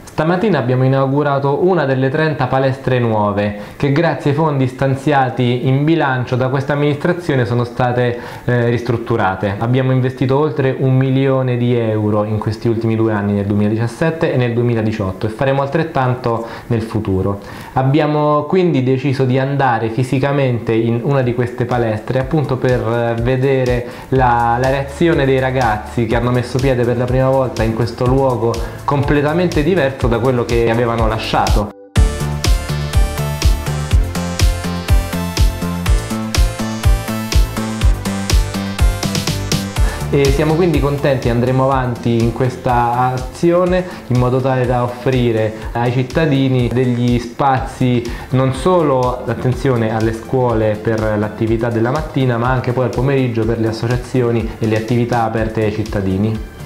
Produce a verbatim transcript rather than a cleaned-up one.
Stamattina abbiamo inaugurato una delle trenta palestre nuove che grazie ai fondi stanziati in bilancio da questa amministrazione sono state eh, ristrutturate. Abbiamo investito oltre un milione di euro in questi ultimi due anni, nel duemiladiciassette e nel duemiladiciotto, e faremo altrettanto nel futuro. Abbiamo quindi deciso di andare fisicamente in una di queste palestre appunto per vedere la, la reazione dei ragazzi che hanno messo piede per la prima volta in questo luogo completamente diverso da quello che avevano lasciato. E siamo quindi contenti, andremo avanti in questa azione in modo tale da offrire ai cittadini degli spazi non solo, attenzione, alle scuole per l'attività della mattina, ma anche poi al pomeriggio per le associazioni e le attività aperte ai cittadini.